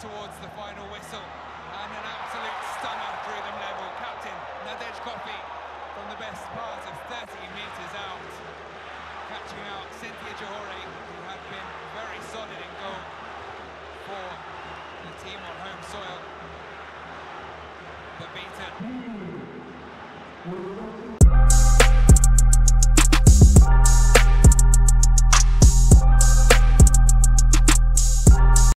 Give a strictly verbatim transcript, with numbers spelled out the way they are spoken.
towards the final whistle, and an absolute stunner drew them level. Captain Nadège Koffi from the best part of thirty metres out, catching out Cynthia Johore, who had been very solid in goal for the team on home soil, but beaten.